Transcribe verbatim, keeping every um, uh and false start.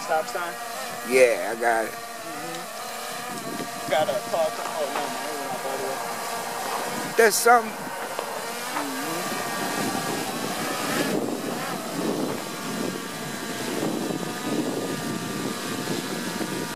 stop sign? Yeah, I got it. Mm-hmm. Got a car. Oh, no, man. It went out by the way. There's something. Mm-hmm.